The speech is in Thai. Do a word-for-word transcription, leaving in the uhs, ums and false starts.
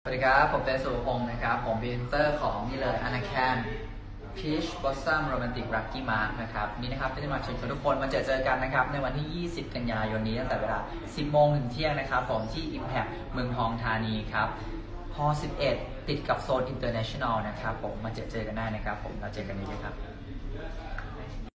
สวัสดีครับผมเป็นสุรพงศ์นะครับผมเป็นพรีเซนเตอร์ของนี่เลย Anacan Peach Blossom Romantic Lucky Mark นะครับนี่นะครับที่จะมาเชิญชวนทุกคนมาเจอเจอกันนะครับในวันที่ยี่สิบกันยายนนี้ตั้งแต่เวลาสิบโมงถึงเที่ยงนะครับผมที่ Impact เมืองทองธานีครับฮอสิบเอ็ดติดกับโซน International นะครับผมมาเจอเจอกันได้นะครับผมเราเจอกันนี้เลยครับ